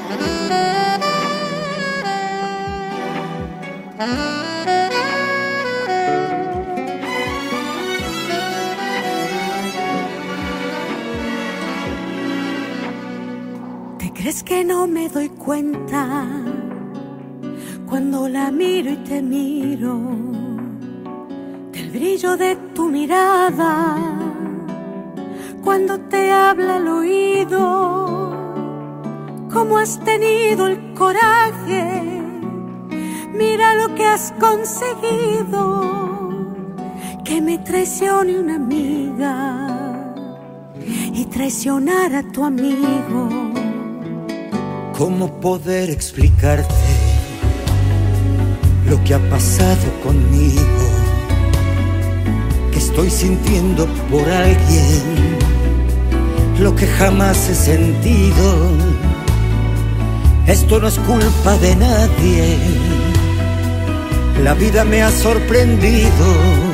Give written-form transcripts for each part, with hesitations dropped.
¿Te crees que no me doy cuenta cuando la miro y te miro? Del brillo de tu mirada cuando te habla al oído. ¿Cómo has tenido el coraje? Mira lo que has conseguido. Que me traicione una amiga y traicionar a tu amigo. ¿Cómo poder explicarte lo que ha pasado conmigo? Que estoy sintiendo por alguien lo que jamás he sentido. Esto no es culpa de nadie, la vida me ha sorprendido.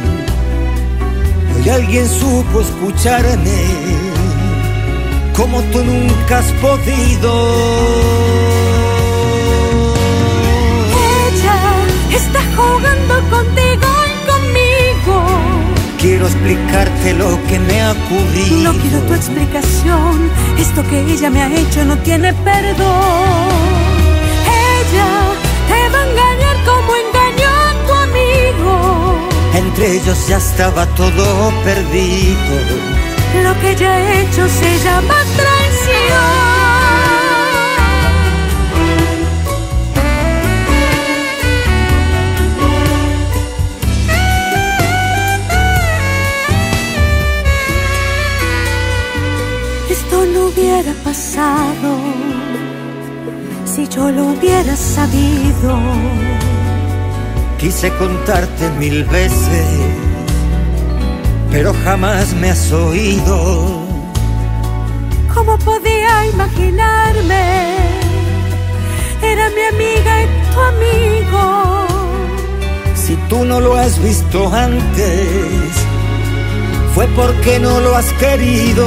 Hoy alguien supo escucharme como tú nunca has podido. Ella está jugando contigo y conmigo. Quiero explicarte lo que me ha ocurrido. No quiero tu explicación, esto que ella me ha hecho no tiene perdón. Ella te va a engañar como engañó a tu amigo. Entre ellos ya estaba todo perdido. Lo que ella ha hecho se llama traición. Esto no hubiera pasado si yo lo hubiera sabido. Quise contarte 1000 veces, pero jamás me has oído. ¿Cómo podía imaginarme? Era mi amiga y tu amigo. Si tú no lo has visto antes, fue porque no lo has querido.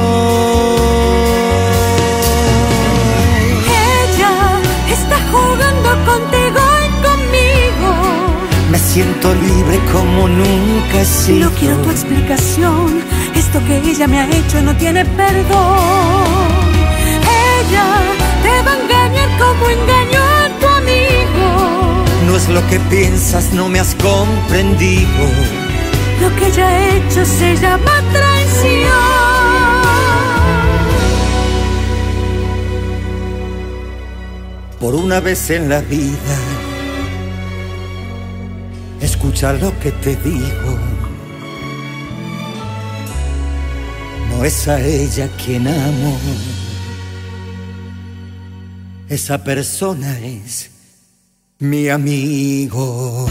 Ella está jugando contigo y conmigo. Me siento libre como nunca he sido. No quiero tu explicación, esto que ella me ha hecho no tiene perdón. Ella te va a engañar como engañó a tu amigo. No es lo que piensas, no me has comprendido. Lo que ella ha hecho se llama traición. Por una vez en la vida, escucha lo que te digo. No es a ella quien amo, esa persona es mi amigo.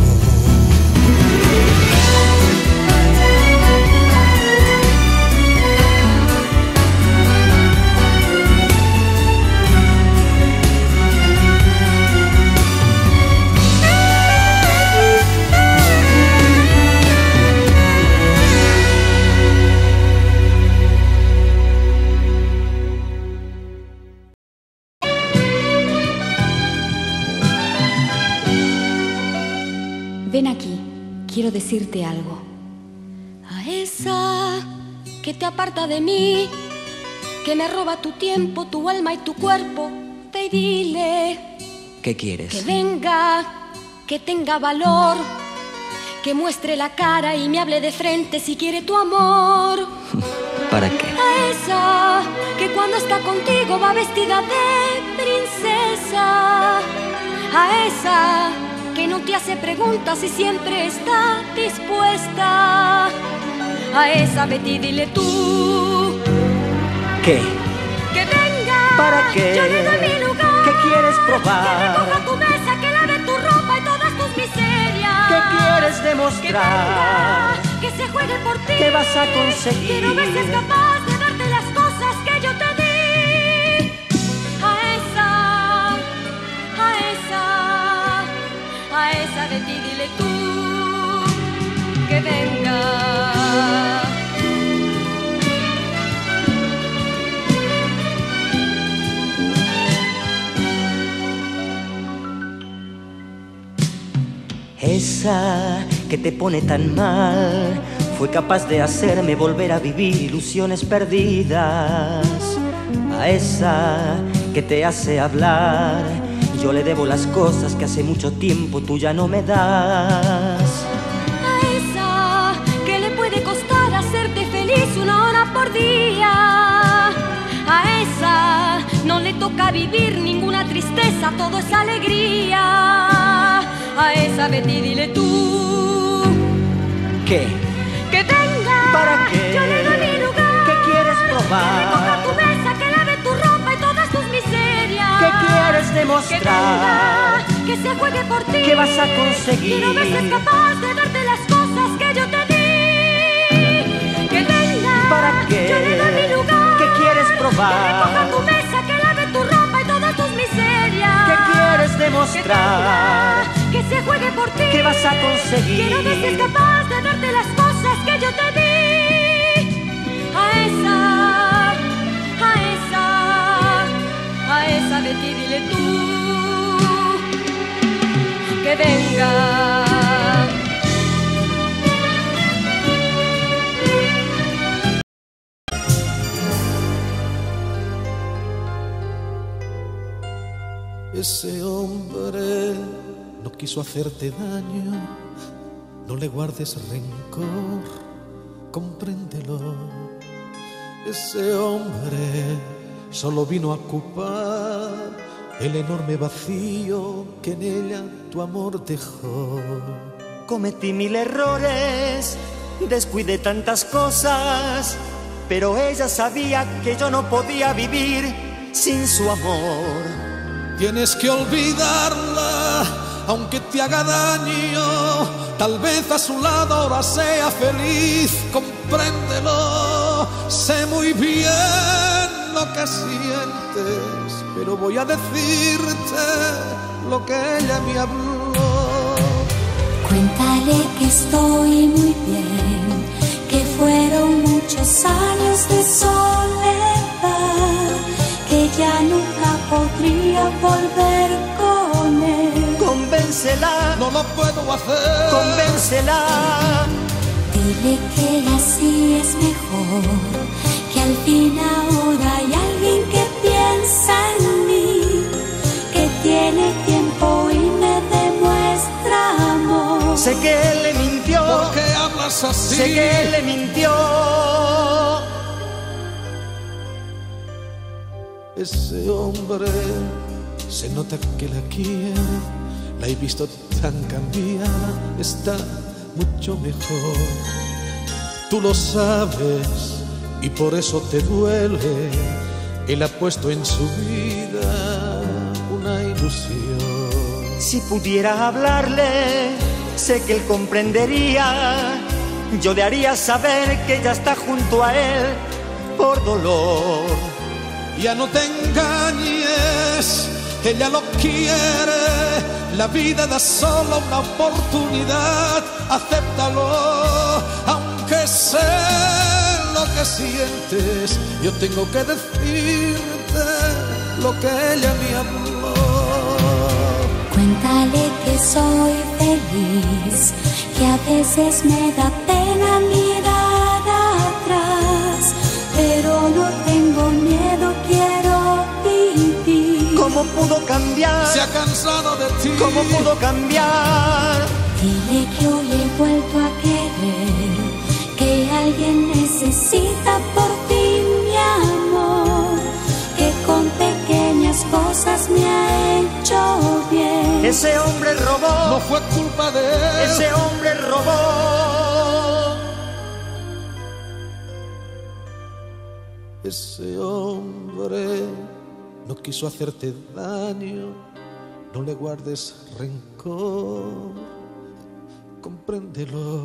Ven aquí, quiero decirte algo. A esa que te aparta de mí, que me roba tu tiempo, tu alma y tu cuerpo, ve y dile. ¿Qué quieres? Que venga, que tenga valor, que muestre la cara y me hable de frente si quiere tu amor. ¿Para qué? A esa que cuando está contigo va vestida de princesa. A esa que no te hace preguntas y siempre está dispuesta. A esa Betty dile tú. ¿Qué? Que venga. ¿Para qué? Yo le doy mi lugar. ¿Qué quieres probar? Que recoja tu mesa, que lave tu ropa y todas tus miserias. ¿Qué quieres demostrar? Que venga, que se juegue por ti. ¿Qué vas a conseguir? Quiero ver si es capaz de darte las cosas que yo te di. A esa de ti dile tú que venga. Esa que te pone tan mal fue capaz de hacerme volver a vivir ilusiones perdidas. A esa que te hace hablar, yo le debo las cosas que hace mucho tiempo tú ya no me das. A esa que le puede costar hacerte feliz 1 hora por día. A esa no le toca vivir ninguna tristeza, todo es alegría. A esa Betty dile tú. ¿Qué? Que venga. ¿Para qué? Yo le doy mi lugar. ¿Qué quieres probar? Que recoja tu mesa, que lave tu ropa y todas tus miserias. ¿Qué quieres demostrar? Que venga, que se juegue por ti. ¿Qué vas a conseguir? Que no me seas capaz de darte las cosas que yo te di. Que venga. ¿Para qué? Yo le doy mi lugar. ¿Qué quieres probar? Que recoja tu mesa, que lave tu ropa y todas tus miserias. ¿Qué quieres demostrar? Que se juegue por ti. ¿Qué vas a conseguir? Que no me seas capaz de darte las cosas que yo te di. A esa Betty dile tú. Que venga. Ese hombre no quiso hacerte daño, no le guardes rencor, compréndelo. Ese hombre solo vino a ocupar el enorme vacío que en ella tu amor dejó. Cometí 1000 errores, descuidé tantas cosas, pero ella sabía que yo no podía vivir sin su amor. Tienes que olvidarla, aunque te haga daño. Tal vez a su lado ahora sea feliz, compréndelo. Sé muy bien lo que sientes, pero voy a decirte lo que ella me habló. Cuéntale que estoy muy bien, que fueron muchos años de soledad, que ya nunca podría volver con él. Convéncela, No lo puedo hacer. convéncela. Dile que así es mejor, que al fin ahora hay alguien que piensa en mí, que tiene tiempo y me demuestra amor. Sé que él le mintió, ¿Por qué hablas así? sé que él le mintió. Ese hombre se nota que la quiere, la he visto tan cambiada, está mucho mejor. Tú lo sabes y por eso te duele. Él ha puesto en su vida una ilusión. Si pudiera hablarle, sé que él comprendería. Yo le haría saber que ella está junto a él por dolor. Ya no te engañes, ella lo quiere. La vida da solo una oportunidad, acéptalo. Aunque sé lo que sientes, yo tengo que decirte lo que ella me habló. Cuéntale que soy feliz, que a veces me da pena mirar atrás, pero no tengo miedo, quiero vivir. ¿Cómo pudo cambiar? Se ha cansado de ti. ¿Cómo pudo cambiar? Dile que hoy he vuelto a querer, que alguien necesita por fin mi amor, que con pequeñas cosas me ha hecho bien. Ese hombre robó, No fue culpa de él. ese hombre robó. Ese hombre no quiso hacerte daño, no le guardes rencor, compréndelo,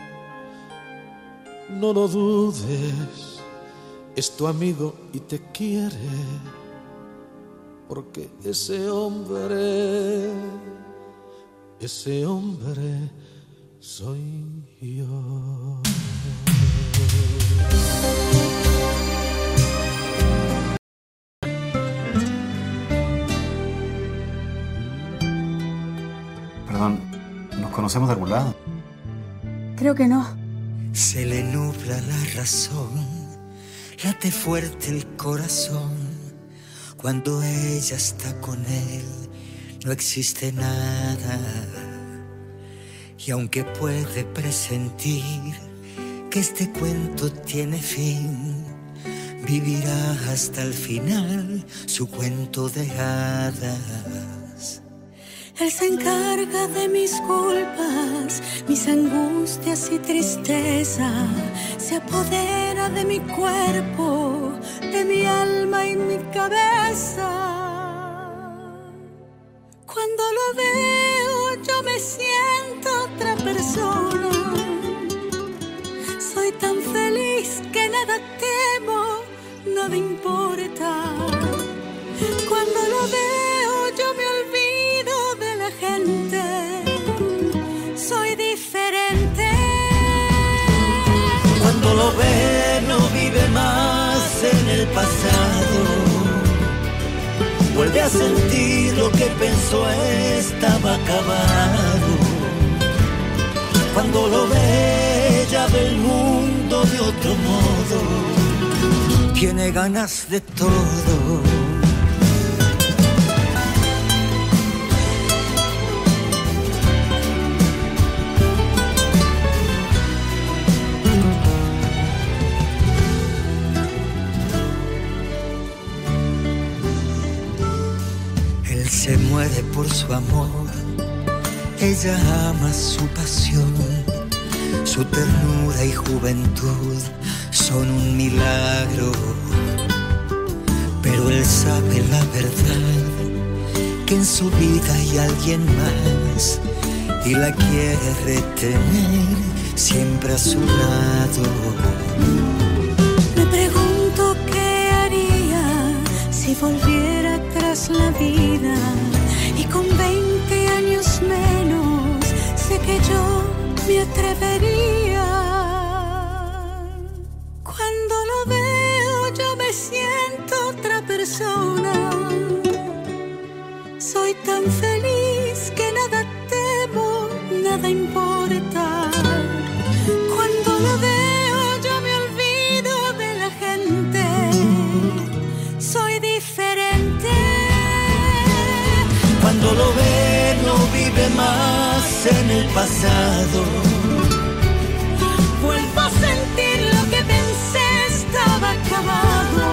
no lo dudes, es tu amigo y te quiere, porque ese hombre soy yo. Perdón, no conocemos de algún lado. Creo que no. Se le nubla la razón, late fuerte el corazón. Cuando ella está con él, no existe nada. Y aunque puede presentir que este cuento tiene fin, vivirá hasta el final su cuento de hadas. Él se encarga de mis culpas, mis angustias y tristeza. Se apodera de mi cuerpo, de mi alma y mi cabeza. Cuando lo veo yo me siento otra persona. Soy tan feliz que nada temo, nada importa. Cuando lo veo yo me olvido de la gente. Soy diferente. Cuando lo ve no vive más en el pasado. Vuelve a sentir lo que pensó estaba acabado. Cuando lo ve ya ve el mundo de otro modo. Tiene ganas de todo. Él se muere por su amor, ella ama su pasión, su ternura y juventud son un milagro. Pero él sabe la verdad, que en su vida hay alguien más y la quiere retener siempre a su lado. Me pregunto qué haría si volviera atrás la vida y con 20 años menos sé que yo me atrevería. Cuando lo veo yo me siento otra persona. Soy tan feliz que nada temo, nada importa. Cuando lo veo yo me olvido de la gente. Soy diferente. Cuando lo ve no vive más en el pasado. Vuelvo a sentir lo que pensé estaba acabado.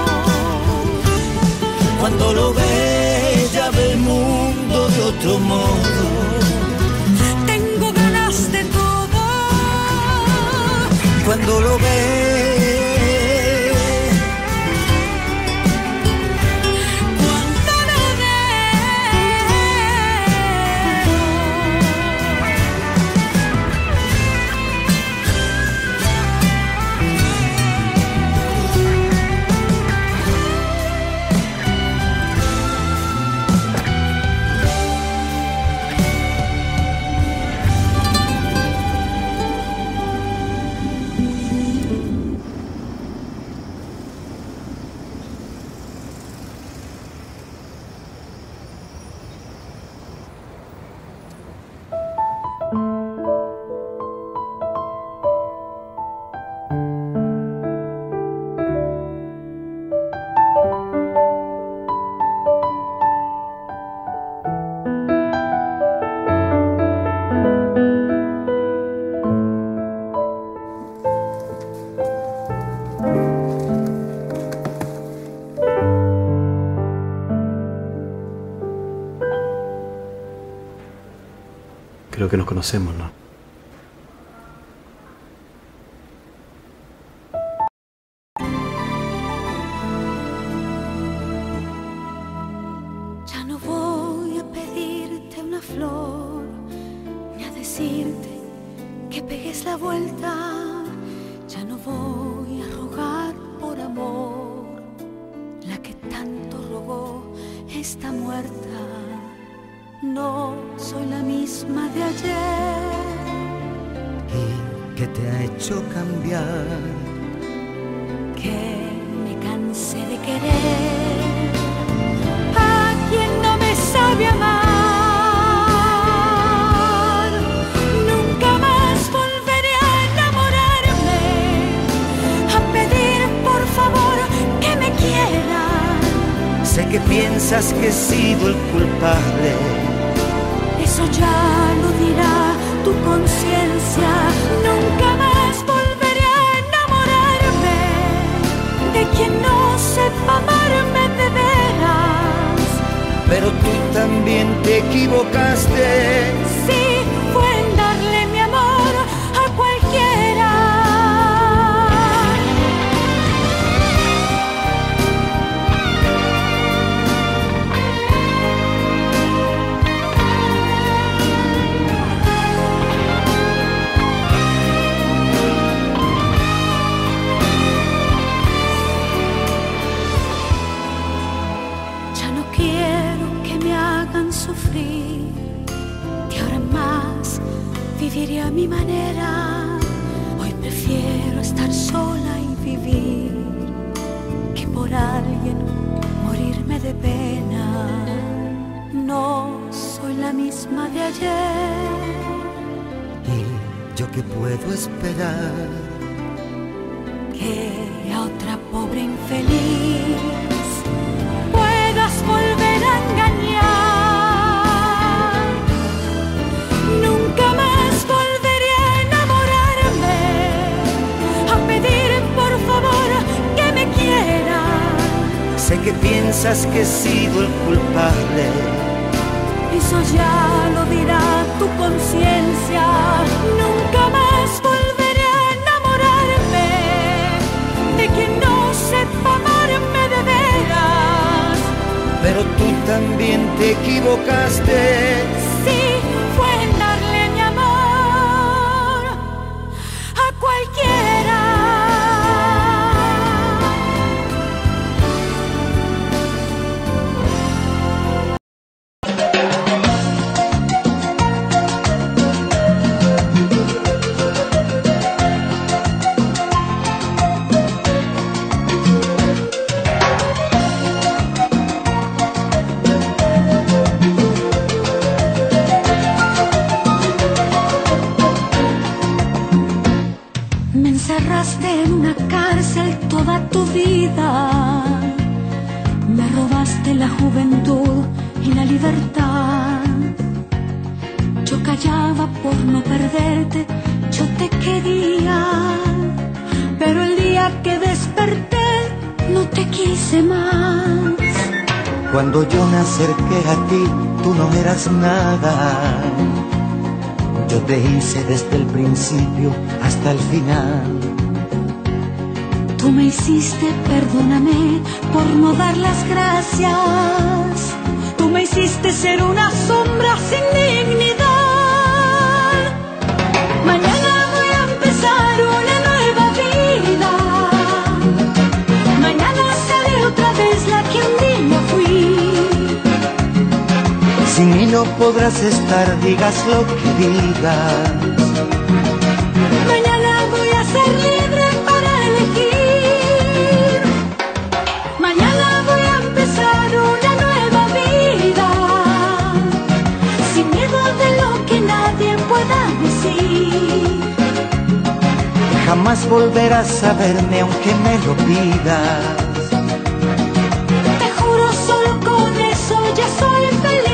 Cuando lo ve ya ve el mundo de otro modo. Tengo ganas de todo. Cuando lo ve Creo que nos conocemos, ¿no? Ya no voy a pedirte una flor, ni a decirte que pegues la vuelta. Ya no voy a rogar por amor, la que tanto rogó está muerta. No soy la misma de ayer. ¿Y qué te ha hecho cambiar? Que me cansé de querer a quien no me sabe amar. que piensas que he sido el culpable. Eso ya lo dirá tu conciencia. Nunca más volveré a enamorarme de quien no sepa amarme de veras. Pero tú también te equivocaste. Sí, fue en darle mi amor a cualquiera. Ya no quiero que me hagan sufrir, que ahora más viviré a mi manera. Hoy prefiero estar sola y vivir que por alguien morirme de pena. No soy la misma de ayer. ¿Y yo qué puedo esperar? Que a otra pobre infeliz puedas volver a engañar. Nunca más volveré a enamorarme, a pedir por favor que me quieran. Sé que piensas que he sido el culpable. Eso ya lo dirá tu conciencia. Nunca más volveré a enamorarme de quien no sepa amarme de veras. Pero tú también te equivocaste. Sí, fue en darle mi amor a cualquiera. Me encerraste en una cárcel toda tu vida. Me robaste la juventud y la libertad. Yo callaba por no perderte, yo te quería. Pero el día que desperté, no te quise más. Cuando yo me acerqué a ti, tú no eras nada. Yo te hice desde el principio hasta el final. Tú me hiciste, perdóname por no dar las gracias. Tú me hiciste ser una sombra sin dignidad. Mañana voy a empezar una nueva vida. Mañana seré otra vez la que un día fui. Sin mí no podrás estar, digas lo que digas. Mañana voy a ser libre para elegir. Mañana voy a empezar una nueva vida, sin miedo de lo que nadie pueda decir. Jamás volverás a verme aunque me lo pidas. Te juro, solo con eso ya soy feliz.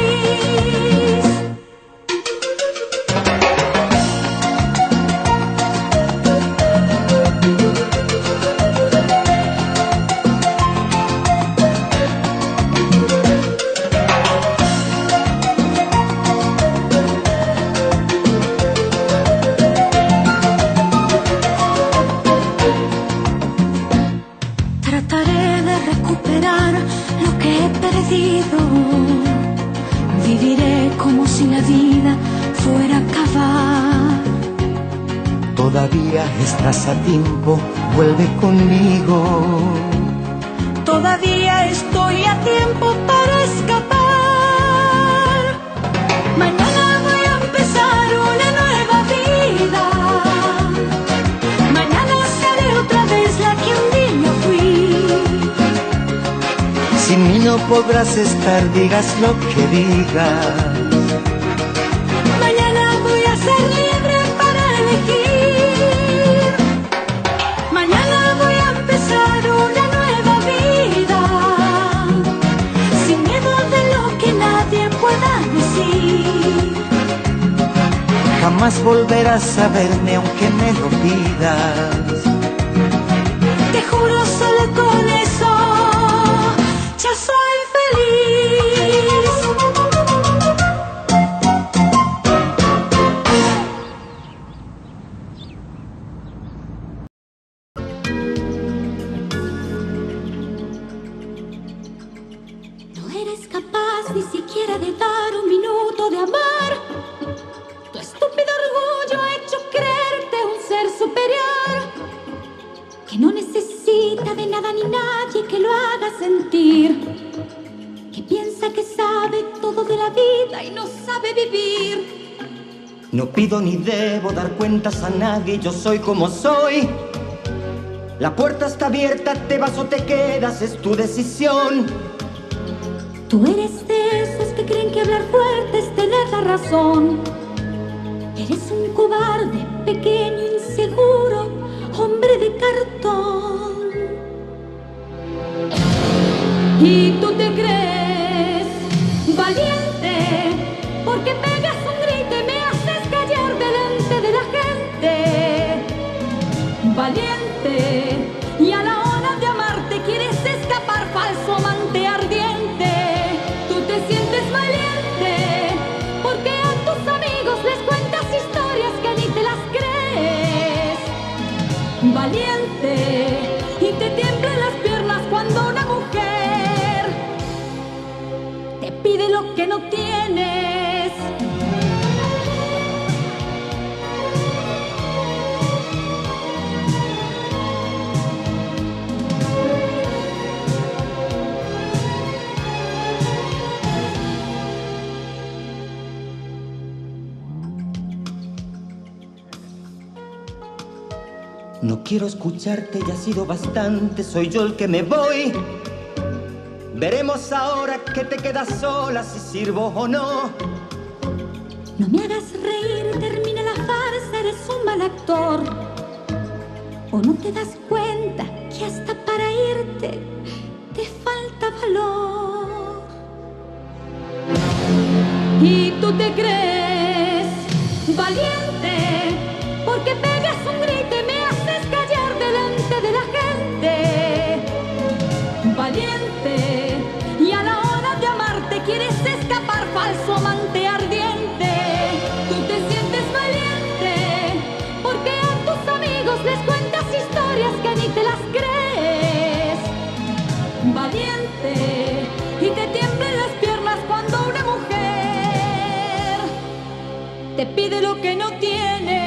Trataré de recuperar lo que he perdido. Viviré como si la vida fuera a acabar. Todavía estás a tiempo, vuelve conmigo. Todavía estoy a tiempo para escapar. Mañana voy a empezar una nueva vida. Mañana seré otra vez la que un día fui. Sin mí no podrás estar, digas lo que digas. Mañana voy a ser libre para elegir. Mañana voy a empezar una nueva vida, jamás volverás a verme aunque me lo pidas. Te juro, solo con eso ya soy feliz. No eres capaz ni siquiera de dar un minuto de amar. Tu estúpido orgullo ha hecho creerte un ser superior, que no necesita de nada ni nadie que lo haga sentir, que piensa que sabe todo de la vida y no sabe vivir. No pido ni debo dar cuentas a nadie, yo soy como soy. La puerta está abierta, te vas o te quedas, es tu decisión. Tú eres de esos que creen que hablar fuerte es tener la razón. Eres un cobarde, pequeño, inseguro, hombre de cartón. Y tú te crees valiente porque pegas un grito y me haces callar delante de la gente. Valiente, y a la hora de amarte quieres escapar, falso amante ardiente. Tú te sientes valiente porque a tus amigos les cuentas historias que ni te las crees. Valiente, y te tiemblan las piernas cuando una mujer te pide lo que no tienes. No quiero escucharte, ya ha sido bastante, soy yo el que me voy. Veremos ahora que te quedas sola, si sirvo o no. No me hagas reír, termina la farsa, eres un mal actor. ¿O no te das cuenta que hasta para irte te falta valor? Y tú te crees valiente porque pegas un grito y me haces callar delante de la gente. Valiente, y a la hora de amarte quieres escapar, falso amante ardiente. Tú te sientes valiente porque a tus amigos les cuentas historias que ni te las crees. Valiente, y te tiemblan las piernas cuando una mujer te pide lo que no tienes.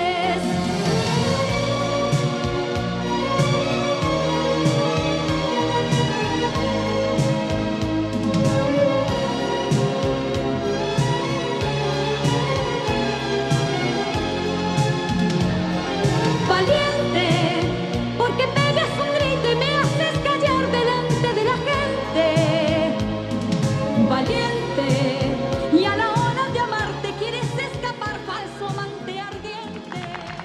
Valiente, porque pegas un grito y me haces callar delante de la gente. Valiente, y a la hora de amarte quieres escapar, falso amante ardiente.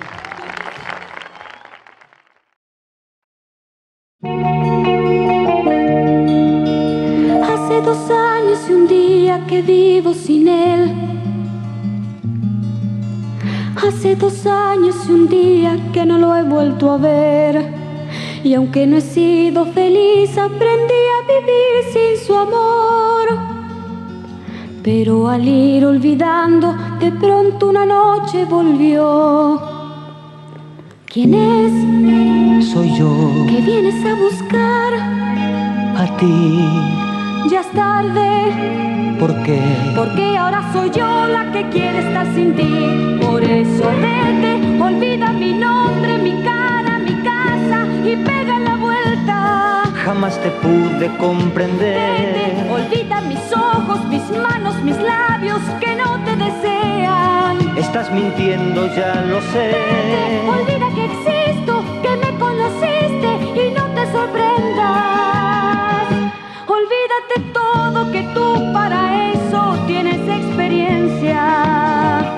Hace 2 años y un día que vivo sin él. Hace 2 años y un día que no lo he vuelto a ver. Y aunque no he sido feliz, aprendí a vivir sin su amor. Pero al ir olvidando, de pronto una noche volvió. ¿Quién es? Soy yo, ¿Qué vienes a buscar? a ti. Ya es tarde, ¿Por qué? porque ahora soy yo la que quiere estar sin ti. Por eso vete, olvida mi nombre, mi cara, mi casa y pega la vuelta. Jamás te pude comprender. Vete, olvida mis ojos, mis manos, mis labios que no te desean. Estás mintiendo, ya lo sé. Vete, olvida que existo, que me conociste y no te sorprendas. Olvídate todo, que tú para eso tienes experiencia.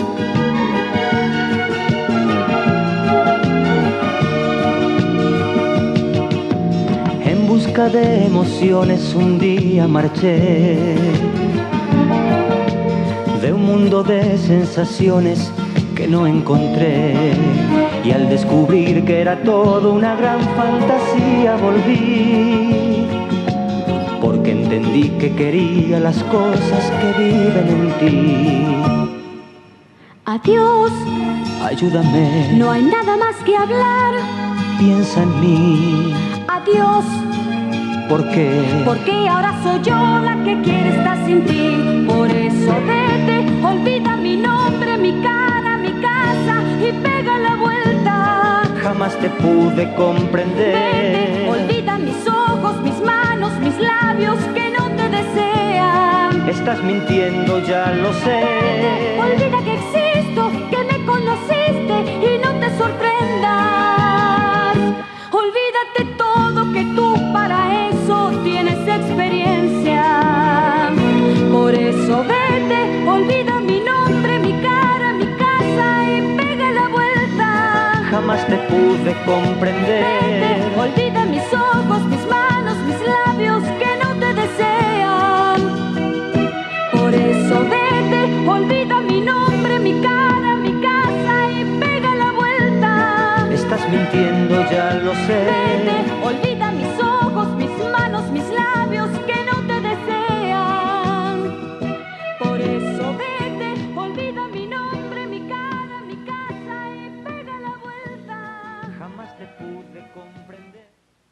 En busca de emociones un día marché. de un mundo de sensaciones que no encontré, y al descubrir que era todo una gran fantasía volví, porque entendí que quería las cosas que viven en ti. Adiós, ayúdame, no hay nada más que hablar. Piensa en mí. Adiós, ¿por qué? porque ahora soy yo la que quiere estar sin ti. Por eso vete, olvida mi nombre, mi cara, mi casa y pega la vuelta. Jamás te pude comprender. Vete, olvida mis ojos, mis manos, mis labios que no te desean. Estás mintiendo, ya lo sé. Olvida que existo, que me conociste y no te sorprendas. Olvídate todo, que tú para eso tienes experiencia. Por eso vete, olvida mi nombre, mi cara, mi casa y pega la vuelta. Jamás te pude comprender. Vete, olvida mis ojos, mis manos, mis labios que no te desean. Por eso vete, olvida mi nombre, mi cara, mi casa y pega la vuelta. Estás mintiendo, ya lo sé. Vete, olvida mis ojos, mis manos, mis labios que no te desean. Por eso vete, olvida mi nombre, mi cara, mi casa y pega la vuelta. Jamás te pude comprender.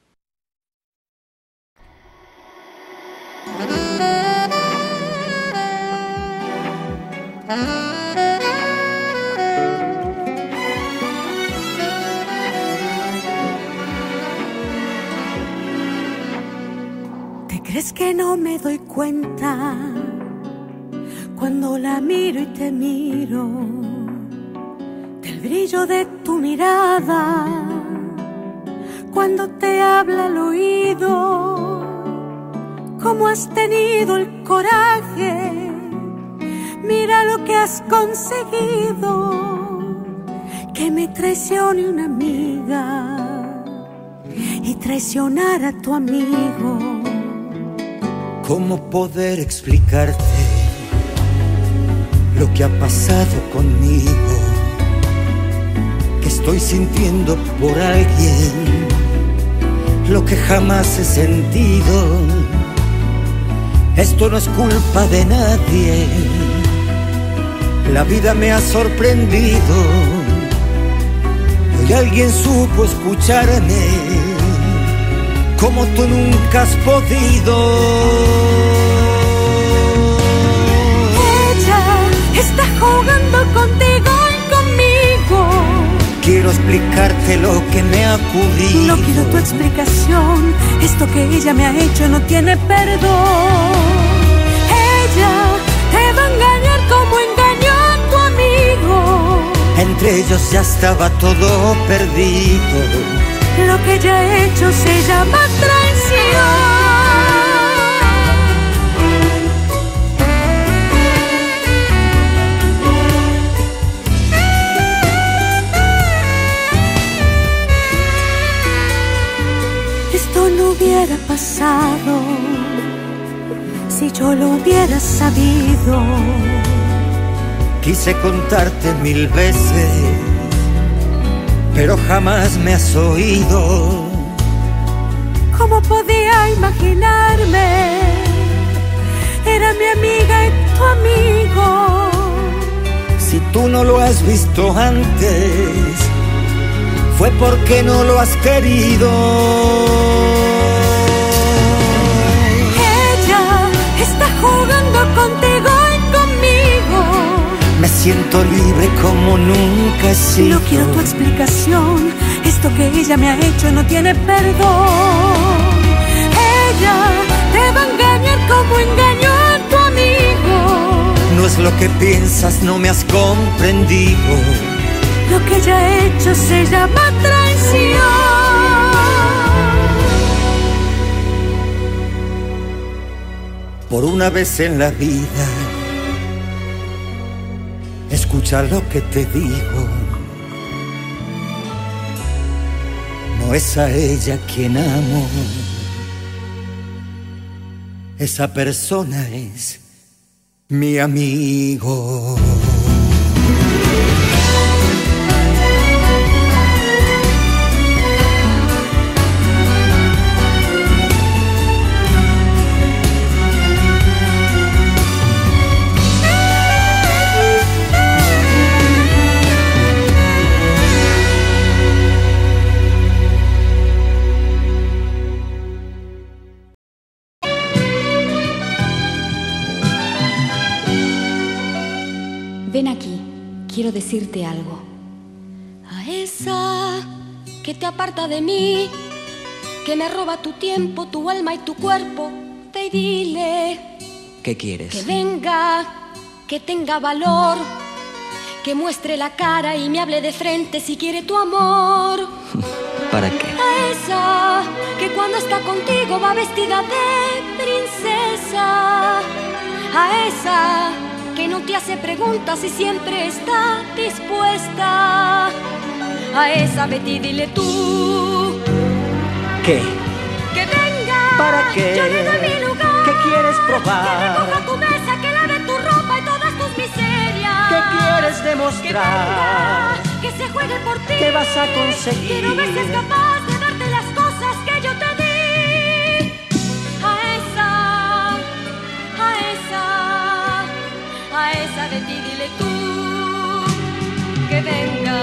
¿Te crees que no me doy cuenta cuando la miro y te miro? Del brillo de tu mirada cuando te habla al oído. ¿Cómo has tenido el coraje? Mira lo que has conseguido. Que me traicione una amiga y traicionar a tu amigo. ¿Cómo poder explicarte lo que ha pasado conmigo? Que estoy sintiendo por alguien lo que jamás he sentido. Esto no es culpa de nadie, la vida me ha sorprendido. Hoy alguien supo escucharme como tú nunca has podido. Ella está jugando contigo y conmigo. Quiero explicarte lo que me ha ocurrido. No quiero tu explicación, esto que ella me ha hecho no tiene perdón. Ella te va a engañar como engañó a tu amigo. Entre ellos ya estaba todo perdido. Lo que ella ha hecho se llama traición. Esto no hubiera pasado si yo lo hubiera sabido. Quise contarte 1000 veces, pero jamás me has oído. ¿Cómo podía imaginarme? Era mi amiga y tu amigo. Si tú no lo has visto antes, fue porque no lo has querido. Ella está jugando contigo y conmigo. Me siento libre como nunca he sido. No quiero tu explicación, esto que ella me ha hecho no tiene perdón. Ella te va a engañar como engañó a tu amigo. No es lo que piensas, no me has comprendido. Lo que ella ha hecho se llama traición. Por una vez en la vida, escucha lo que te digo. No es a ella quien amo, esa persona es mi amigo. Ven aquí, quiero decirte algo. A esa que te aparta de mí, que me roba tu tiempo, tu alma y tu cuerpo, ve y dile. ¿Qué quieres? Que venga, que tenga valor, que muestre la cara y me hable de frente si quiere tu amor. ¿Para qué? A esa que cuando está contigo va vestida de princesa. A esa que no te hace preguntas y siempre está dispuesta. A esa vete y dile tú. ¿Qué? Que venga. ¿Para qué? Yo le doy mi lugar. ¿Qué quieres probar? Que recoja tu mesa, que lave tu ropa y todas tus miserias. ¿Qué quieres demostrar? Que venga, que se juegue por ti. ¿Qué vas a conseguir? Quiero ver si es capaz de darte las cosas que yo te di. A esa de ti dile tú que venga.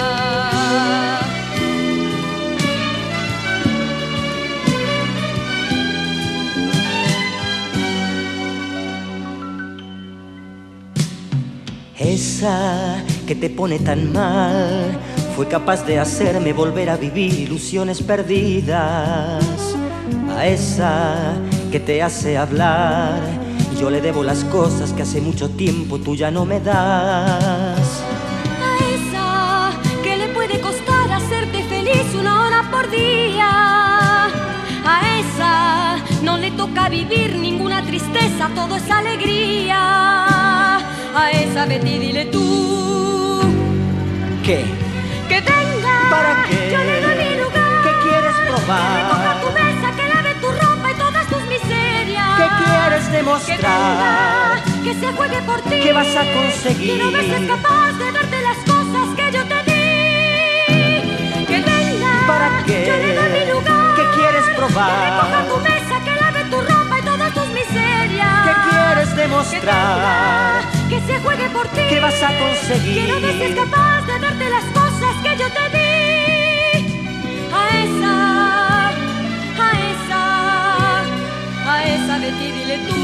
Esa que te pone tan mal fue capaz de hacerme volver a vivir ilusiones perdidas. A esa que te hace hablar, yo le debo las cosas que hace mucho tiempo tú ya no me das. A esa que le puede costar hacerte feliz 1 hora por día. A esa no le toca vivir ninguna tristeza, todo es alegría. A esa vete y dile tú. ¿Qué? Que venga. ¿Para qué? Yo le doy mi lugar. ¿Qué quieres probar? Que recoja tu mesa, que lave tu ropa y todas tus miserias. ¿Qué quieres demostrar? Que venga, que se juegue por ti. ¿Qué vas a conseguir? Quiero ver si es capaz de darte las cosas que yo te di. Que venga. ¿Para qué? Yo le doy mi lugar. ¿Qué quieres probar? Que recoja tu mesa, que lave tu ropa y todas tus miserias. ¿Qué quieres demostrar? Que se juegue por ti. ¿Qué vas a conseguir? Quiero ver si es capaz de darte las cosas que yo te di. A esa vete y dile tú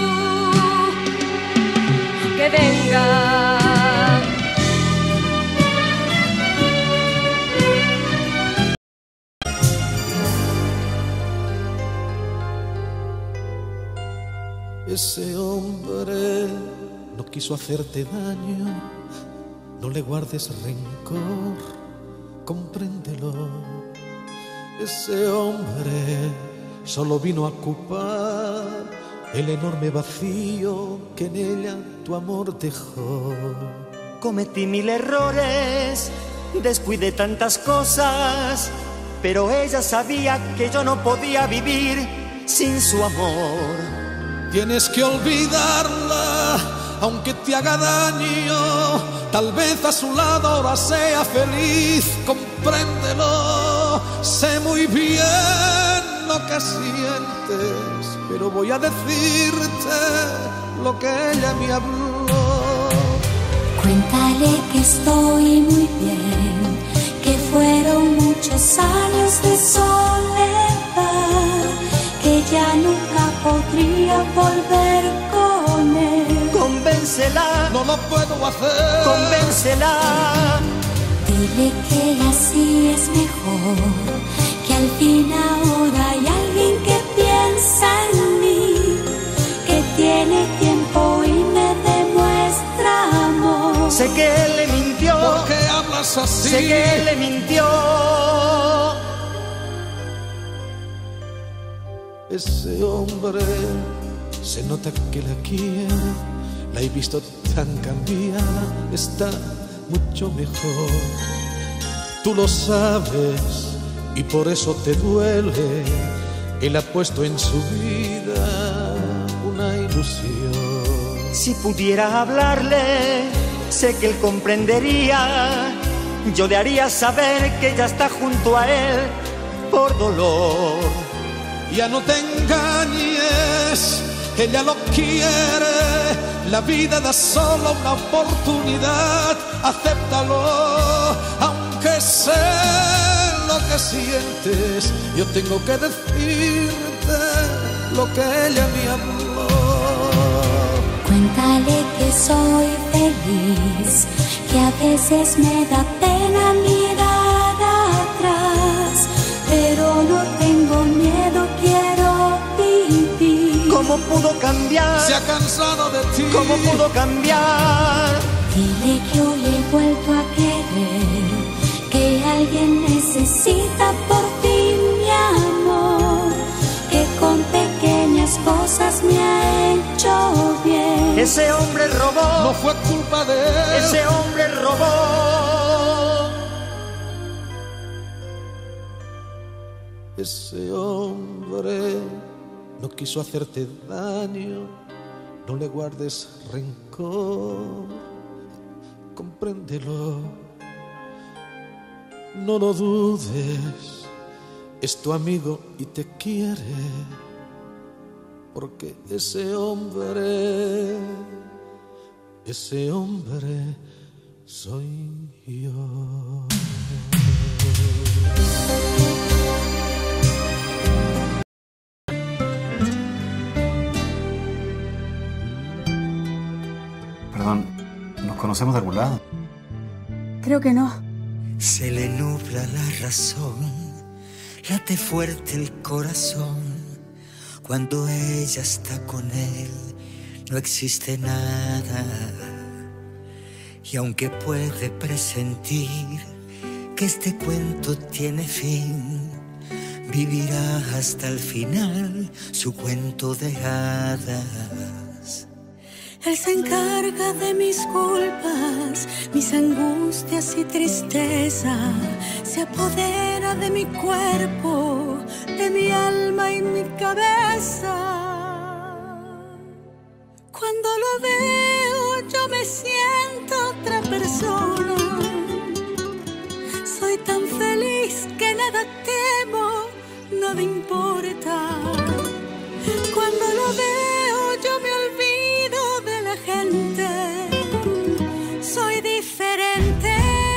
que venga. Ese hombre no quiso hacerte daño, no le guardes rencor, compréndelo. Ese hombre solo vino a ocupar el enorme vacío que en ella tu amor dejó. Cometí 1000 errores, descuidé tantas cosas, pero ella sabía que yo no podía vivir sin su amor. Tienes que olvidarla, aunque te haga daño. Tal vez a su lado ahora sea feliz, compréndelo. Sé muy bien lo que sientes, pero voy a decirte lo que ella me habló. Cuéntale que estoy muy bien, que fueron muchos años de soledad, que ya nunca podría volver con él. Convéncela, No lo puedo hacer. convéncela. Dile que así es mejor, que al fin ahora hay alguien que piensa en mí, que tiene tiempo y me demuestra amor. Sé que él le mintió, ¿Por qué hablas así? sé que él le mintió. Ese hombre se nota que la quiere, la he visto tan cambiada, está mucho mejor. Tú lo sabes y por eso te duele. Él ha puesto en su vida una ilusión. Si pudiera hablarle, sé que él comprendería. Yo le haría saber que ella está junto a él por dolor. Ya no te engañes, ella lo quiere. La vida da solo una oportunidad, acéptalo. Aunque sé lo que sientes, yo tengo que decirte lo que ella me habló. Cuéntale que soy feliz, que a veces me da pena mirar atrás, pero no tengo miedo, quiero vivir. ¿Cómo pudo cambiar? Se ha cansado de ti. ¿Cómo pudo cambiar? Dile que hoy he vuelto a querer, que alguien necesita por ti mi amor, que con pequeñas cosas me ha hecho bien. Ese hombre robó. No fue culpa de él. Ese hombre robó. Ese hombre no quiso hacerte daño, no le guardes rencor, compréndelo, no lo dudes, es tu amigo y te quiere, porque ese hombre soy yo. Perdón, ¿nos conocemos de algún lado? Creo que no. Se le nubla la razón, late fuerte el corazón. Cuando ella está con él, no existe nada. Y aunque puede presentir que este cuento tiene fin, vivirá hasta el final su cuento de hadas. Él se encarga de mis culpas, mis angustias y tristeza. Se apodera de mi cuerpo, de mi alma y mi cabeza. Cuando lo veo yo me siento otra persona. Soy tan feliz que nada temo, nada importa. Cuando lo veo yo me olvido de la gente. Soy diferente.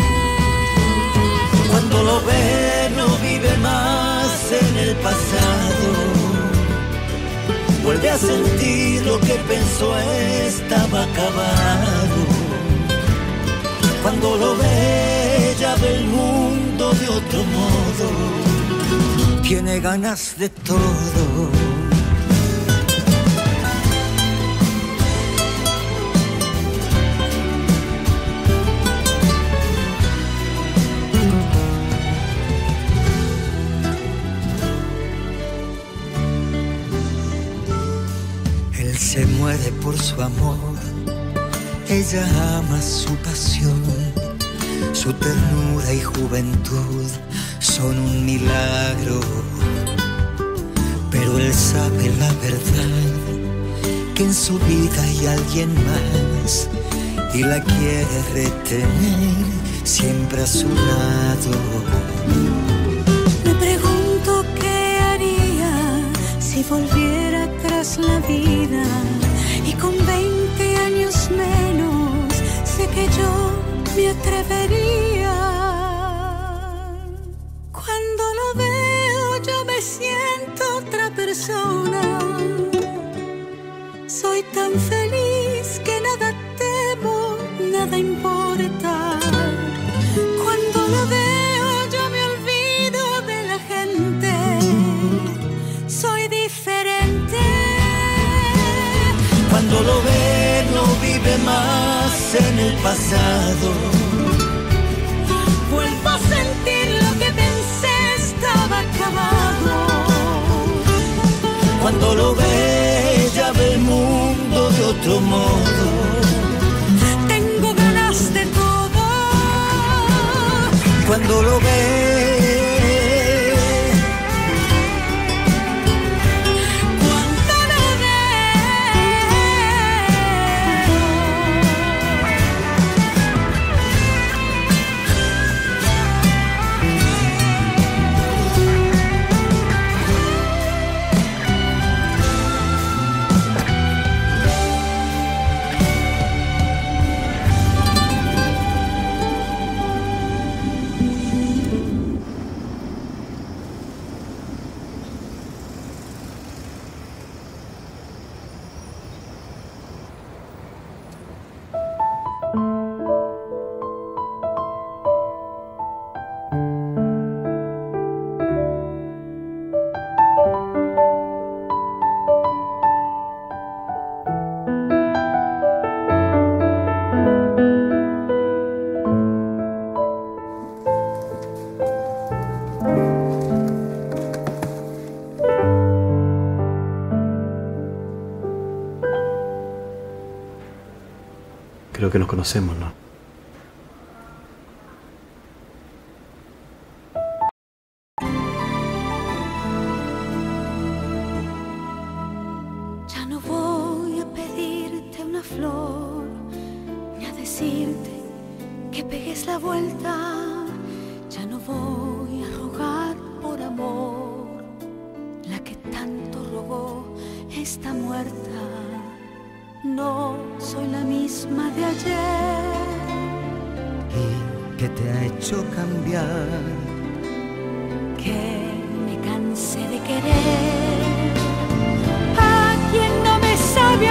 Cuando lo ve no vive más en el pasado. Vuelve a sentir lo que pensó estaba acabado. Cuando lo ve ya ve el mundo de otro modo. Tiene ganas de todo. Se muere por su amor, ella ama su pasión, su ternura y juventud son un milagro. Pero él sabe la verdad, que en su vida hay alguien más y la quiere retener siempre a su lado. Me pregunto qué haría si volviera atrás la vida y con 20 años menos sé que yo me atrevería. Cuando lo veo yo me siento otra persona. Soy tan feliz que nada temo, nada importa. Cuando lo veo yo me olvido de la gente. Soy diferente. Cuando lo ve no vive más en el pasado. Vuelvo a sentir lo que pensé estaba acabado. Cuando lo ve ya ve el mundo de otro modo. Tengo ganas de todo. Cuando lo ve Creo que nos conocemos, ¿no? Ya no voy a pedirte una flor, ni a decirte que pegues la vuelta. Ya no voy a rogar por amor, la que tanto rogó está muerta. No soy la misma de ayer. ¿Y qué te ha hecho cambiar? Que me cansé de querer a quien no me sabe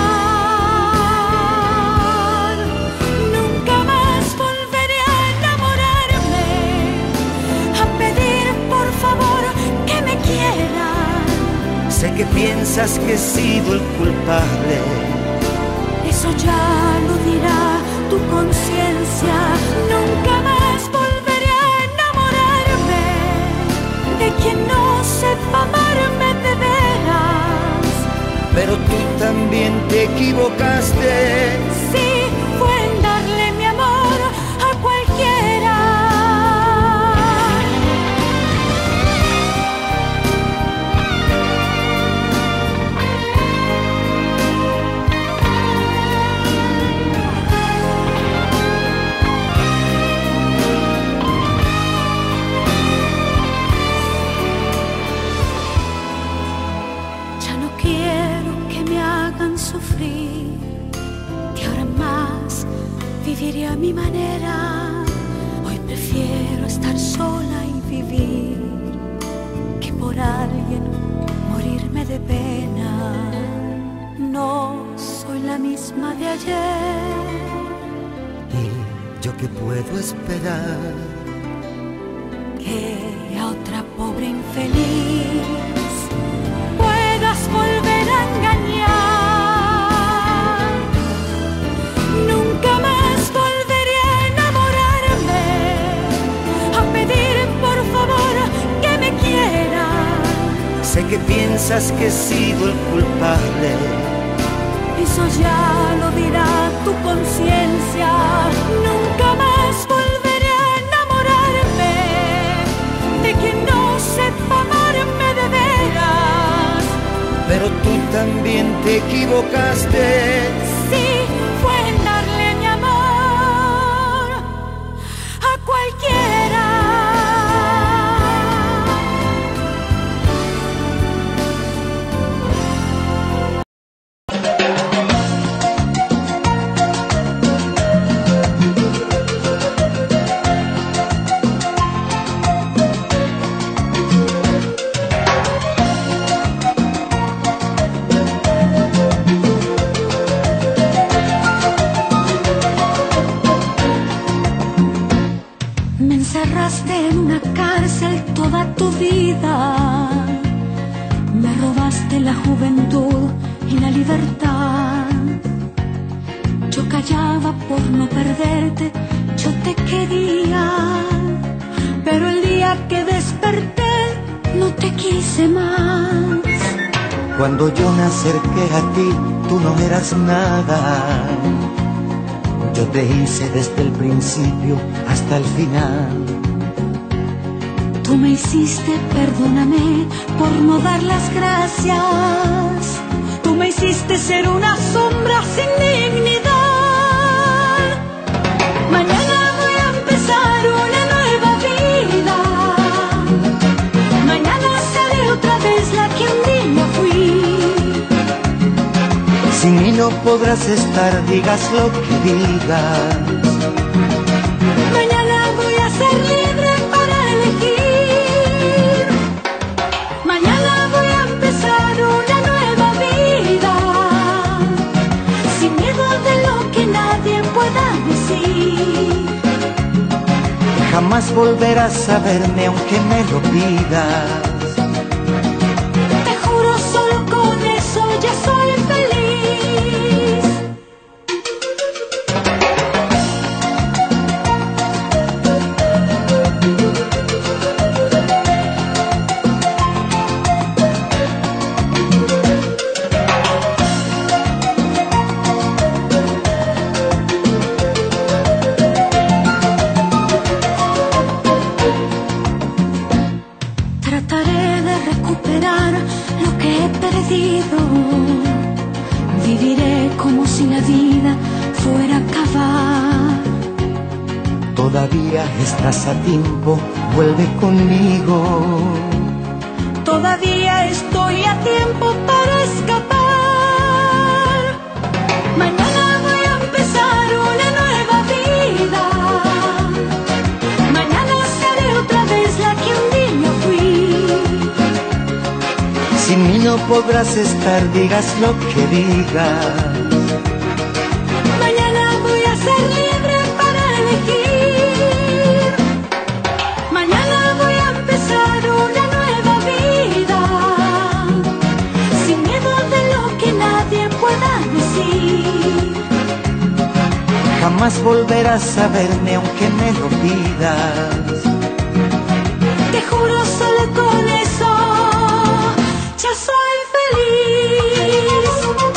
amar. Nunca más volveré a enamorarme, a pedir por favor que me quieran. Sé que piensas que he sido el culpable. Eso ya lo dirá tu conciencia. Nunca más volveré a enamorarme de quien no sepa amarme de veras. Pero tú también te equivocaste. Sí, fue en darle mi amor a cualquiera. Sufrir, que ahora más viviré a mi manera. Hoy prefiero estar sola y vivir que por alguien morirme de pena. No soy la misma de ayer. ¿Y yo qué puedo esperar? Que a otra pobre infeliz puedas volver a engañar. Nunca más volveré a enamorarme, a pedir por favor que me quieran. Sé que piensas que he sido el culpable. Eso ya lo dirá tu conciencia. Nunca más volveré a enamorarme de quien no sepa amarme de veras. Pero tú también te equivocaste. Sí, fue en darle mi amor a cualquiera. En una cárcel toda tu vida, me robaste la juventud y la libertad. Yo callaba por no perderte, yo te quería, pero el día que desperté no te quise más. Cuando yo me acerqué a ti, tú no eras nada. Yo te hice desde el principio hasta el final. Tú me hiciste, perdóname por no dar las gracias. Tú me hiciste ser una sombra sin dignidad. Mañana voy a empezar una nueva vida. Mañana seré otra vez la que un día fui. Sin mí no podrás estar, digas lo que digas. Mañana voy a ser libre para elegir. Mañana voy a empezar una nueva vida, sin miedo de lo que nadie pueda decir. Jamás volverás a verme aunque me lo pidas. Te juro, solo con eso ya soy feliz. como si la vida fuera a acabar. Todavía estás a tiempo, vuelve conmigo. Todavía estoy a tiempo para escapar. Mañana voy a empezar una nueva vida. Mañana seré otra vez la que un día fui. Sin mí no podrás estar, digas lo que digas. Mañana voy a ser libre para elegir. Mañana voy a empezar una nueva vida, sin miedo de lo que nadie pueda decir. Jamás volverás a verme aunque me lo pidas. Te juro, solo con eso ya soy feliz.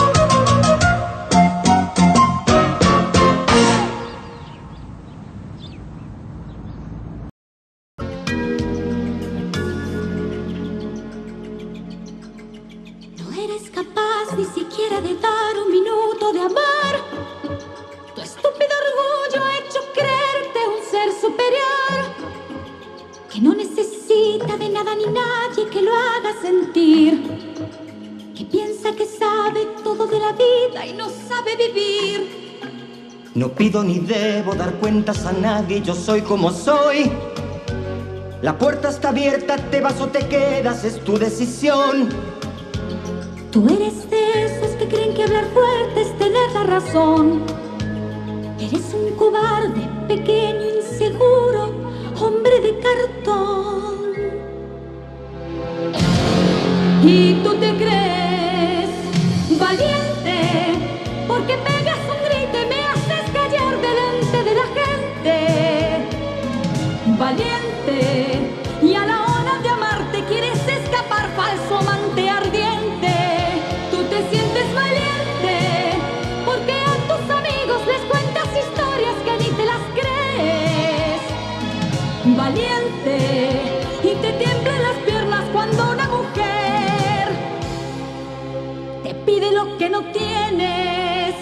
No eres capaz ni siquiera de dar un minuto de amar. Tu estúpido orgullo ha hecho creerte un ser superior, que no necesita de nada ni nadie que lo haga sentir, que piensa que sabe todo de la vida y no sabe vivir. No pido ni debo dar cuentas a nadie, yo soy como soy. La puerta está abierta, te vas o te quedas, es tu decisión. Tú eres de esos que creen que hablar fuerte es tener la razón. Eres un cobarde, pequeño, inseguro, hombre de cartón. Y tú te crees valiente porque pegas un grito y me haces callar delante de la gente. Valiente, y a la hora de amarte quieres escapar, falso amante ardiente. Tú te sientes valiente porque a tus amigos les cuentas historias que ni te las crees. Valiente, y te tiemblan las piernas cuando una mujer te pide lo que no tienes.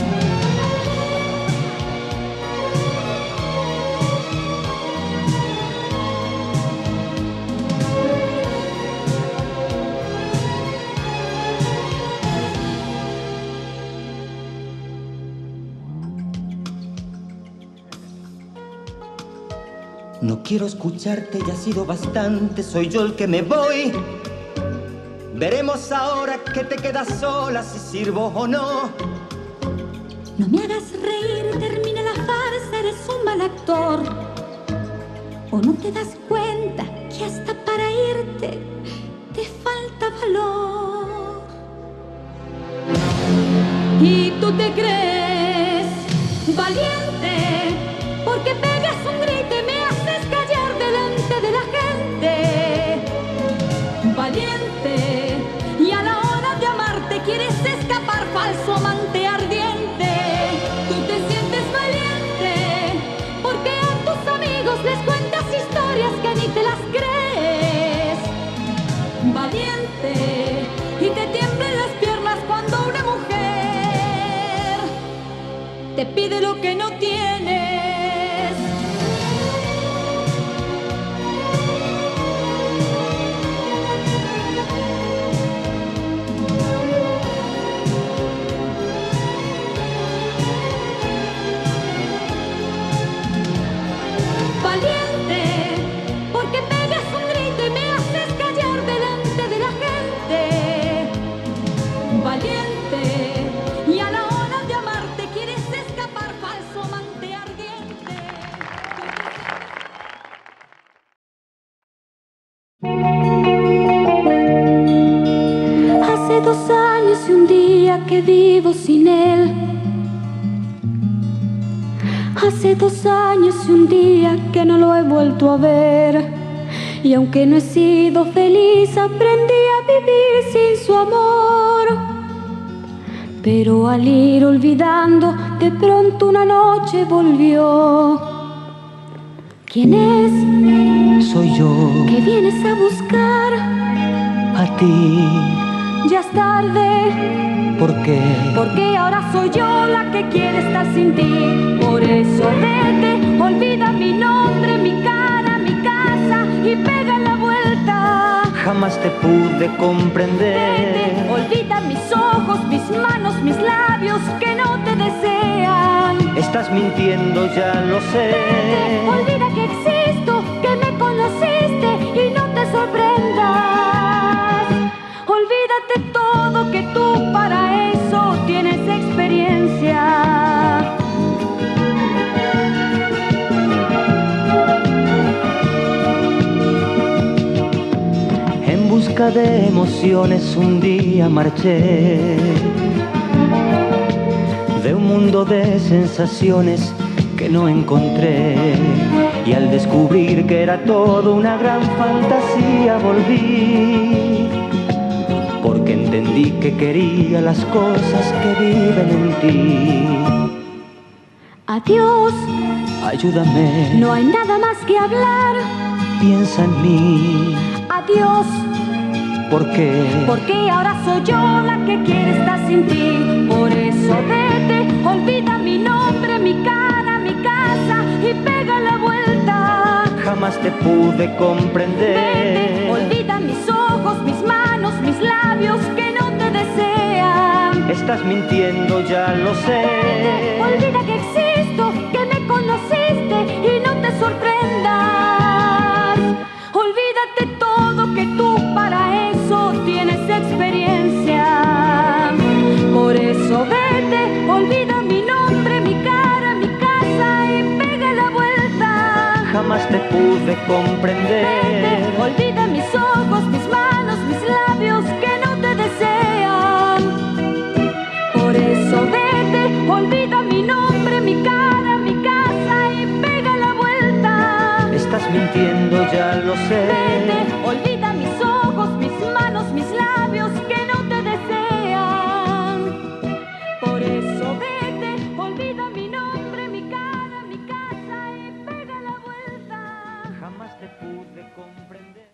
No quiero escucharte, ya ha sido bastante, soy yo el que me voy. Veremos ahora que te quedas sola, si sirvo o no. No me hagas reír, termina la farsa, eres un mal actor. ¿O no te das cuenta que hasta para irte te falta valor? Y tú te crees valiente porque pegas un grito y me haces callar delante de la gente. Valiente, y a la hora de amarte quieres escapar, falso amante ardiente. Tú te sientes valiente porque a tus amigos les cuentas historias que ni te las crees. Valiente, y te tiemblan las piernas cuando una mujer te pide lo que no tienes. Valiente, porque pegas un grito y me haces callar delante de la gente. Valiente, y a la hora de amarte quieres escapar, falso amante ardiente. Hace 2 años y un día que vivo sin él. Hace 2 años y un día que no lo he vuelto a ver. Y aunque no he sido feliz, aprendí a vivir sin su amor. Pero al ir olvidando, de pronto una noche volvió. ¿Quién es? Soy yo, ¿Qué vienes a buscar? a ti. Ya es tarde. ¿Por qué? Porque ahora soy yo la que quiere estar sin ti. Por eso vete, olvida mi nombre, mi cara, mi casa y pega la vuelta. Jamás te pude comprender. Vete, olvida mis ojos, mis manos, mis labios que no te desean. Estás mintiendo, ya lo sé. Vete, olvida que existo, que me conociste y no te sorprendas. Olvídate todo, que tú para eso tienes experiencia. En busca de emociones un día marché, de un mundo de sensaciones que no encontré, y al descubrir que era todo una gran fantasía volví, porque entendí que quería las cosas que viven en ti. Adiós, Ayúdame, no hay nada más que hablar. piensa en mí. Adiós, ¿Por qué? porque ahora soy yo la que quiere estar sin ti. Por eso vete, olvida mi nombre, mi cara, mi casa y pega la vuelta. Jamás te pude comprender. Vete, olvida mis ojos, mis manos, mis labios que no te desean. Estás mintiendo, ya lo sé. Vete, olvida que existo, que me conociste y no te sorprendas. Olvídate todo, que tú para eso tienes experiencia. Por eso vete, olvida mi nombre, mi cara, mi casa y pega la vuelta. Jamás te pude comprender. Vete, olvida mis ojos, mis manos, mis labios que no te desean. Por eso vete, olvida mi nombre, mi cara, mi casa y pega la vuelta. Estás mintiendo, ya lo sé. Vete, olvida mis ojos, mis manos, mis labios que no te desean. Por eso vete, olvida mi nombre, mi cara, mi casa y pega la vuelta. Jamás te pude comprender.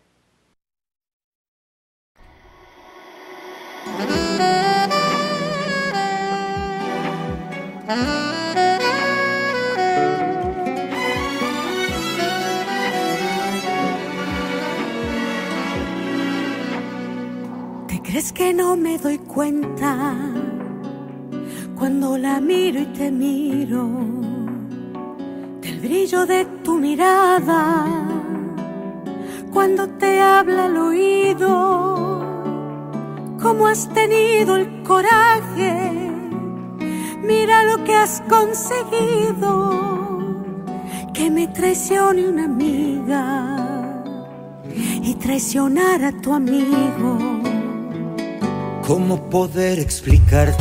¿Te crees que no me doy cuenta cuando la miro y te miro? Del brillo de tu mirada cuando te habla al oído. ¿Cómo has tenido el coraje? Mira lo que has conseguido. Que me traicione una amiga y traicionar a tu amigo. ¿Cómo poder explicarte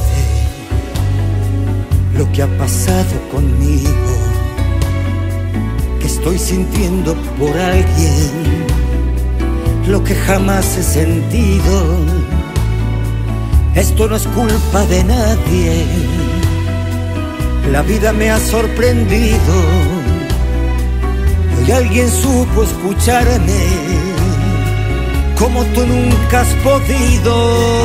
lo que ha pasado conmigo? Que estoy sintiendo por alguien lo que jamás he sentido. Esto no es culpa de nadie, la vida me ha sorprendido. Hoy alguien supo escucharme como tú nunca has podido.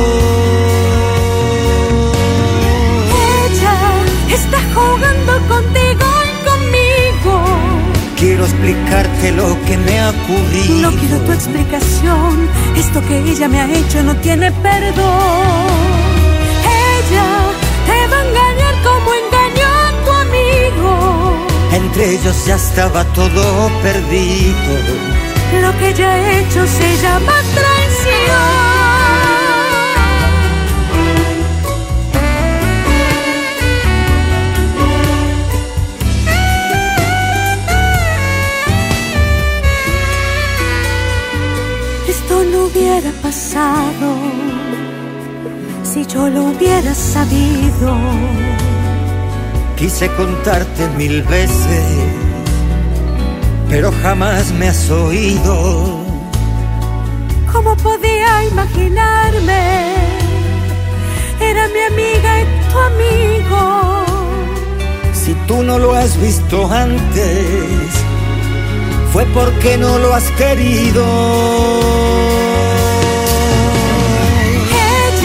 Ella está jugando contigo y conmigo. Quiero explicarte lo que me ha ocurrido. No quiero tu explicación, esto que ella me ha hecho no tiene perdón. Ella te va a engañar como engañó a tu amigo. Entre ellos ya estaba todo perdido. Lo que ella ha hecho se llama traición. Esto no hubiera pasado si yo lo hubiera sabido. Quise contarte 1000 veces, pero jamás me has oído. ¿Cómo podía imaginarme? Era mi amiga y tu amigo. Si tú no lo has visto antes, fue porque no lo has querido.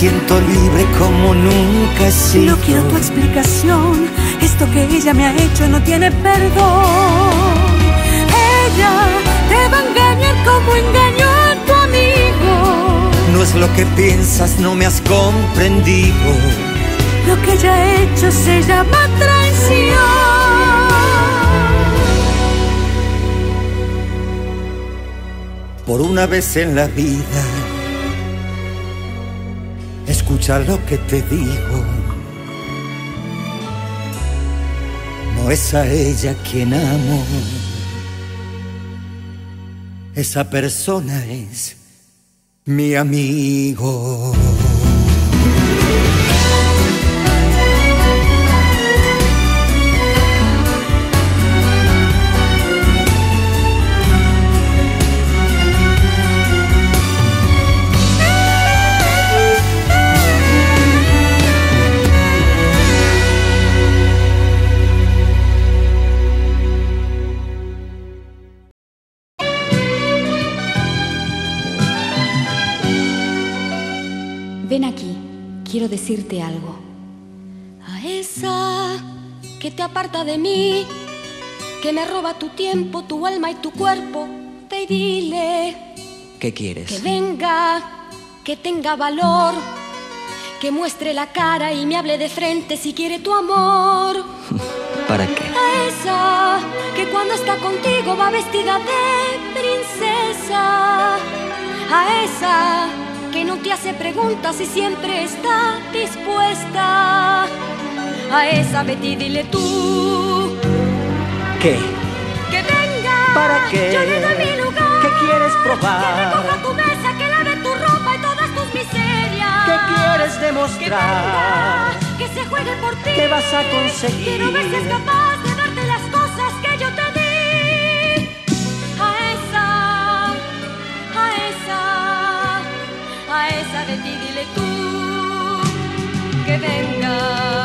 siento libre como nunca he sido. No quiero tu explicación, esto que ella me ha hecho no tiene perdón. Ella te va a engañar como engañó a tu amigo. No es lo que piensas, no me has comprendido. Lo que ella ha hecho se llama traición. Por una vez en la vida, escucha lo que te digo. No es a ella quien amo, esa persona es mi amigo. Ven aquí, quiero decirte algo. A esa que te aparta de mí, que me roba tu tiempo, tu alma y tu cuerpo, ve y dile. ¿Qué quieres? Que venga, que tenga valor, que muestre la cara y me hable de frente si quiere tu amor. ¿Para qué? A esa que cuando está contigo va vestida de princesa. A esa que no te hace preguntas y siempre está dispuesta. A esa Betty dile tú. ¿Qué? Que venga. ¿Para qué? Yo le doy mi lugar. ¿Qué quieres probar? Que recoja tu mesa, que lave tu ropa y todas tus miserias. ¿Qué quieres demostrar? Que venga, que se juegue por ti. ¿Qué vas a conseguir? Quiero ver si es capaz de darte las cosas que yo te di. A esa de ti dile tú que venga.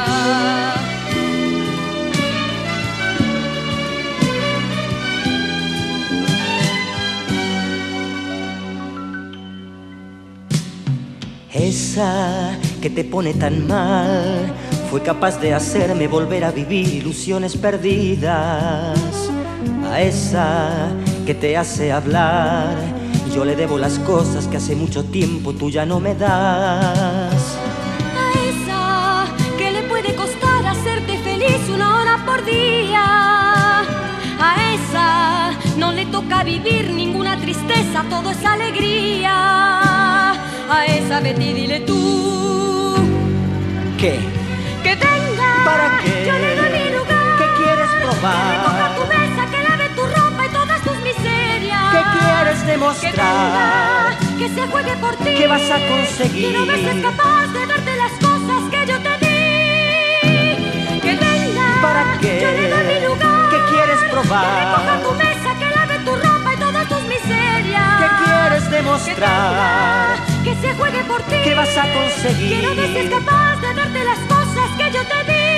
Esa que te pone tan mal fue capaz de hacerme volver a vivir ilusiones perdidas. A esa que te hace hablar, yo le debo las cosas que hace mucho tiempo tú ya no me das. A esa que le puede costar hacerte feliz 1 hora por día. A esa no le toca vivir ninguna tristeza, todo es alegría. A esa Betty dile tú. ¿Qué? Que venga. ¿Para qué? Yo le doy mi lugar. ¿Qué quieres probar? Que recoja tu mesa, que lave tu ropa y todas tus miserias. ¿Qué quieres demostrar? Que venga, que se juegue por ti. ¿Qué vas a conseguir? Quiero ver si es capaz de darte las cosas que yo te di. Que venga. ¿Para qué? Yo le doy mi lugar. ¿Qué quieres probar? Que recoja tu mesa, que lave tu ropa y todas tus miserias. ¿Qué quieres demostrar? Que venga, que se juegue por ti. ¿Qué vas a conseguir? Quiero ver si es capaz de darte las cosas que yo te di.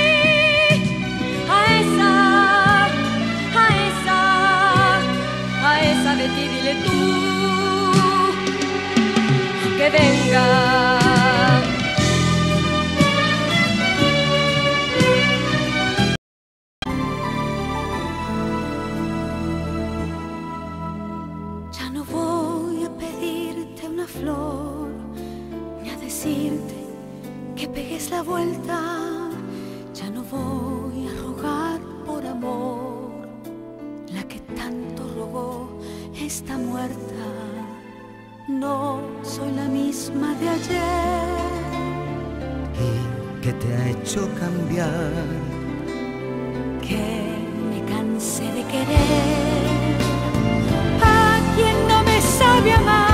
A esa Betty dile tú que venga. Ya no voy a pedirte una flor, ni a decirte que pegues la vuelta. Ya no voy a rogar por amor, la que tanto rogó está muerta. No soy la misma de ayer. ¿Y qué te ha hecho cambiar? Que me cansé de querer a quien no me sabe amar.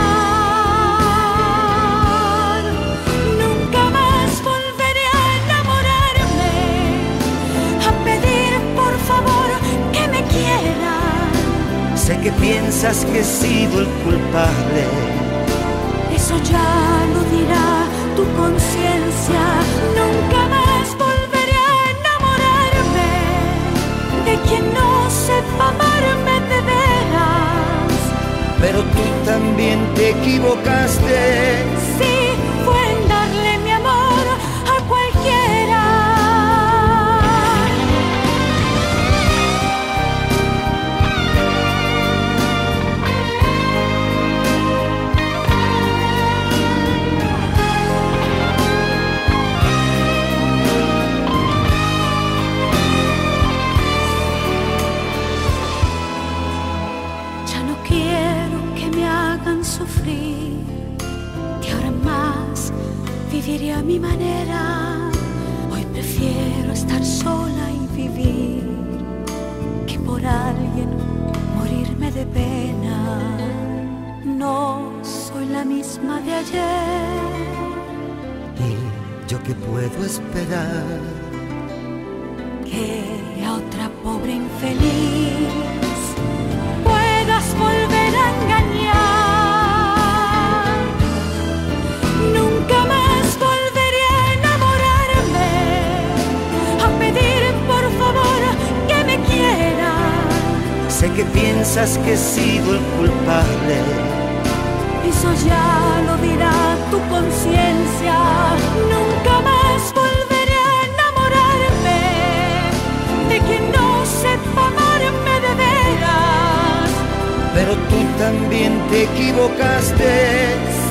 Nunca más volveré a enamorarme, a pedir por favor que me quieran. Sé que piensas que he sido el culpable. Eso ya lo dirá tu conciencia. Nunca más volveré a enamorarme de quien no sepa amarme de veras. Pero tú también te equivocaste. Sí, fue en darle viviré a mi manera. Hoy prefiero estar sola y vivir que por alguien morirme de pena. No soy la misma de ayer. ¿Y yo qué puedo esperar? Que a otra pobre infeliz puedas volver a engañar. Nunca más volveré a enamorarme, a pedir por favor que me quieras. Sé que piensas que he sido el culpable. Eso ya lo dirá tu conciencia. Nunca más volveré a enamorarme de quien no sepa amarme de veras. Pero tú también te equivocaste.